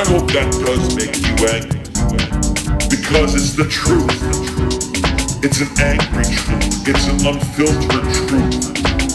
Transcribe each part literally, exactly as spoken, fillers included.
hope that does make you angry, because it's the truth. It's an angry truth. It's an unfiltered truth.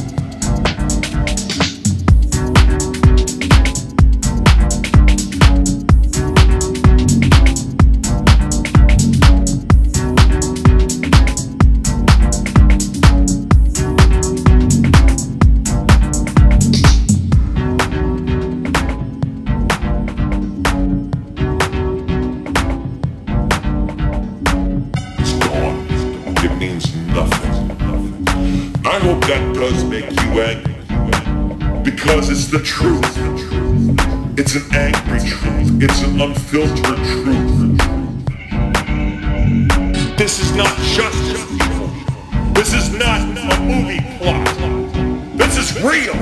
It means nothing. I hope that does make you angry, because it's the truth. It's an angry truth. It's an unfiltered truth. This is not justice, people. This is not a movie plot. This is real.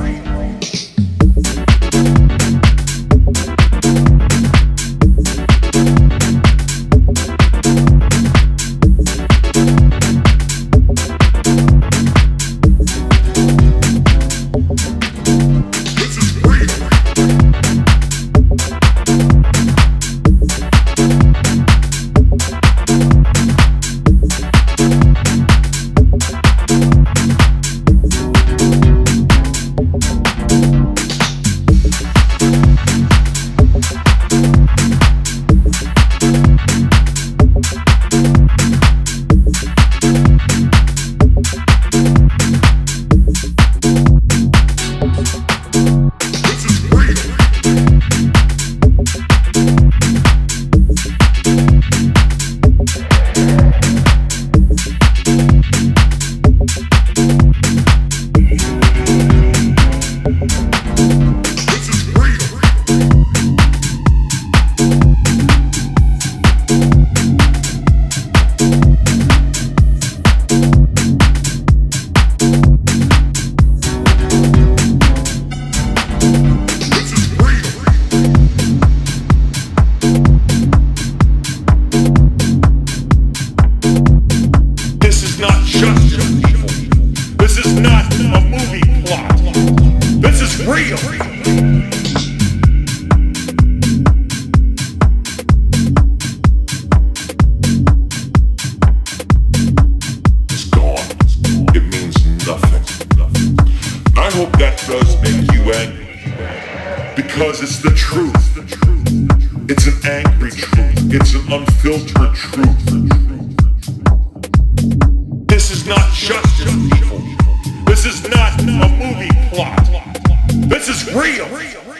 This is not a movie plot. This is real. It's gone. It means nothing. I hope that does make you angry, because it's the truth. It's an angry truth. It's an unfiltered truth. This is not justice, people. This is not a movie plot. This is real.